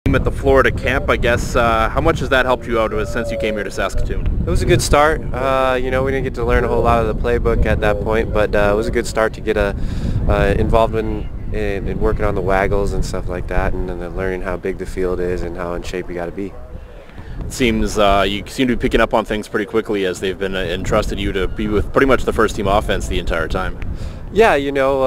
At the Florida camp, I guess. How much has that helped you out since you came here to Saskatoon? It was a good start. We didn't get to learn a whole lot of the playbook at that point, but it was a good start to get involvement in working on the waggles and stuff like that, and then learning how big the field is and how in shape you got to be. It seems you seem to be picking up on things pretty quickly as they've been entrusted you to be with pretty much the first team offense the entire time. Yeah,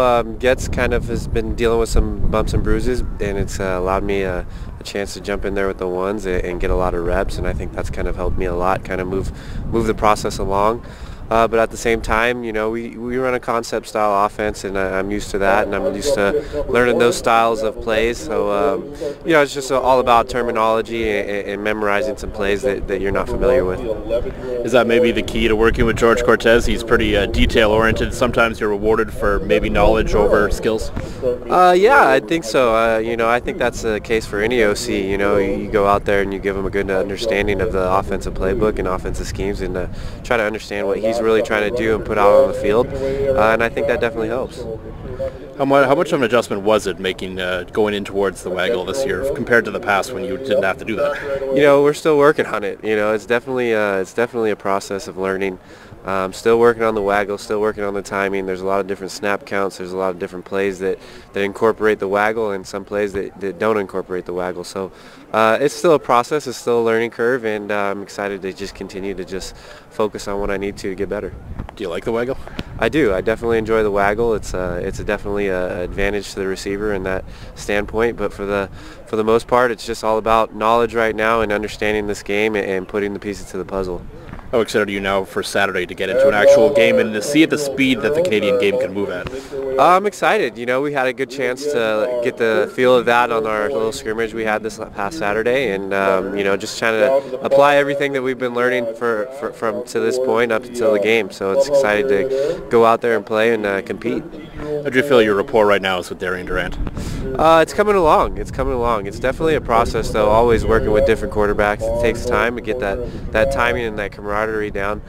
Getz kind of has been dealing with some bumps and bruises, and it's allowed me a chance to jump in there with the ones and get a lot of reps, and I think that's kind of helped me a lot, kind of move the process along. But at the same time, we run a concept style offense, and I'm used to that, and I'm used to learning those styles of plays. So, it's just all about terminology and memorizing some plays that you're not familiar with. Is that maybe the key to working with George Cortez? He's pretty detail-oriented. Sometimes you're rewarded for maybe knowledge over skills. Yeah, I think so. I think that's the case for any OC. You go out there and you give them a good understanding of the offensive playbook and offensive schemes, and try to understand what he's really trying to do and put out on the field, and I think that definitely helps. How much of an adjustment was it making going in towards the waggle this year compared to the past when you didn't have to do that? We're still working on it. It's definitely a process of learning. Still working on the waggle, still working on the timing. There's a lot of different snap counts. There's a lot of different plays that incorporate the waggle, and some plays that don't incorporate the waggle. So it's still a process. It's still a learning curve, and I'm excited to just continue to just focus on what I need to get better. Do you like the waggle? I do. I definitely enjoy the waggle. It's definitely an advantage to the receiver in that standpoint. But for the most part, it's just all about knowledge right now and understanding this game and putting the pieces to the puzzle. How excited are you now for Saturday to get into an actual game and to see at the speed that the Canadian game can move at? I'm excited. We had a good chance to get the feel of that on our little scrimmage we had this past Saturday, and just trying to apply everything that we've been learning from to this point up until the game. So it's excited to go out there and play and compete. How do you feel your rapport right now is with Darian Durant? It's coming along. It's coming along. It's definitely a process, though. Always working with different quarterbacks. It takes time to get that timing and that camaraderie down.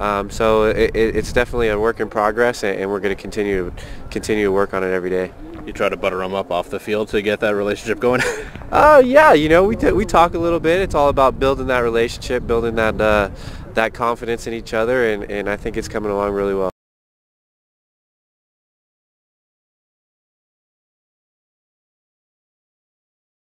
So it's definitely a work in progress, and we're going to continue to work on it every day. You try to butter them up off the field to get that relationship going? Yeah. We talk a little bit. It's all about building that relationship, building that confidence in each other, and I think it's coming along really well.